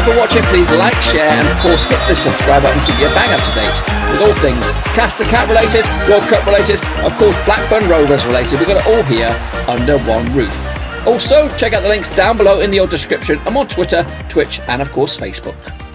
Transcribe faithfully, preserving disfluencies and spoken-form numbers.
for watching. Please like, share and of course hit the subscribe button to keep you bang up to date with all things Castor Cat related, World Cup related, of course Blackburn Rovers related. We've got it all here under one roof. Also, check out the links down below in the old description. I'm on Twitter, Twitch and of course Facebook.